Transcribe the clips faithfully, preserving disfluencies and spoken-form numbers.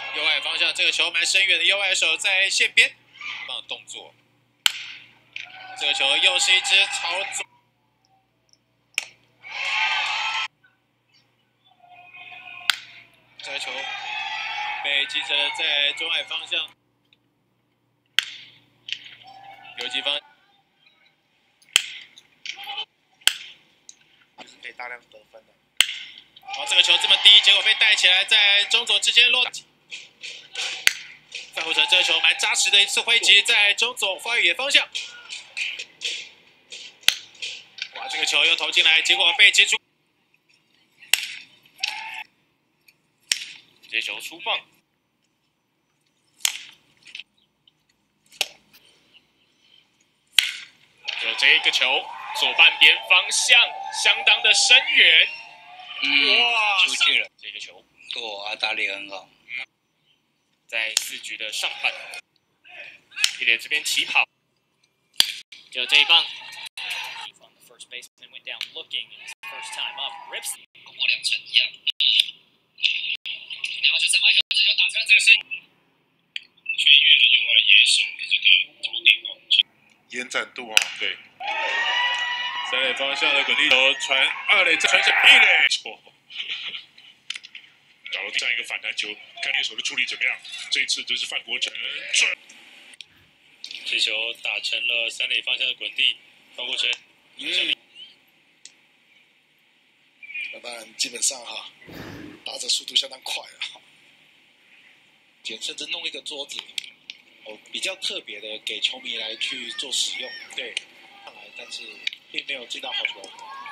右外方向，这个球蛮深远的，右外手在线边，棒动作。这个球又是一支朝左。 这个球被击成了在中外方向，游击方就是可以大量得分的。 好，这个球这么低，结果被带起来，在中左之间落。范虎成这个球蛮扎实的一次挥击，在中左发野方向。哇，这个球又投进来，结果被接住。 接球出棒，就这个球左半边方向相当的深远， 嗯， 哇， 出去了。 这个球， 哇，打理很好。 嗯，在四局的上半，一垒这边起跑，就这一棒。First baseman went down looking his first time up, rips 跟我两成一样。 然后就三外球，这球打穿这个身，飞跃了右外野手的这个头顶哦， 延展度啊， 对。三垒方向的滚地球传二垒，再传向一垒，错。打到地上一个反弹球，看猎手的处理怎么样。这一次这是范国成转， 这球打成了三垒方向的滚地，范国成， 嗯，要不然基本上哈。 打者速度相当快啊！ 甚至弄一个桌子，哦，比较特别的给球迷来去做使用。对，上来，但是并没有进到好球。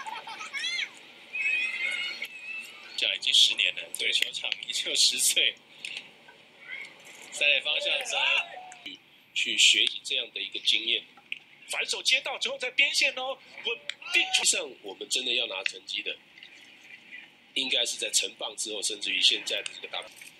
这样已经十年了，对球场已经有十岁。三垒方向三， 去学习这样的一个经验。 反手接到之后在边线哦，稳定出上我们真的要拿成绩的。 应该是在成棒之后，甚至于现在的这个打。